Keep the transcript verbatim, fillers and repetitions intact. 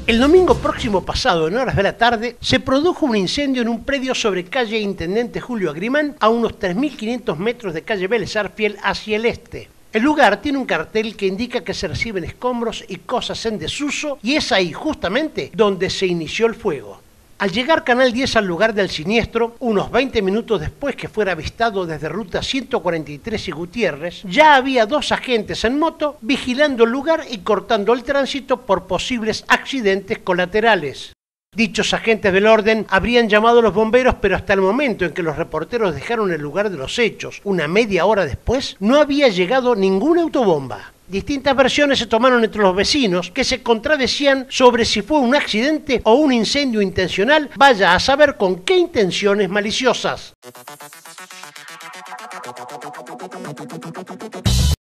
El domingo próximo pasado, en horas de la tarde, se produjo un incendio en un predio sobre calle Intendente Julio Agrimán, a unos tres mil quinientos metros de calle Vélez Arfiel hacia el este. El lugar tiene un cartel que indica que se reciben escombros y cosas en desuso, y es ahí justamente donde se inició el fuego. Al llegar Canal diez al lugar del siniestro, unos veinte minutos después que fuera avistado desde ruta ciento cuarenta y tres y Gutiérrez, ya había dos agentes en moto vigilando el lugar y cortando el tránsito por posibles accidentes colaterales. Dichos agentes del orden habrían llamado a los bomberos, pero hasta el momento en que los reporteros dejaron el lugar de los hechos, una media hora después, no había llegado ninguna autobomba. Distintas versiones se tomaron entre los vecinos, que se contradecían sobre si fue un accidente o un incendio intencional, vaya a saber con qué intenciones maliciosas.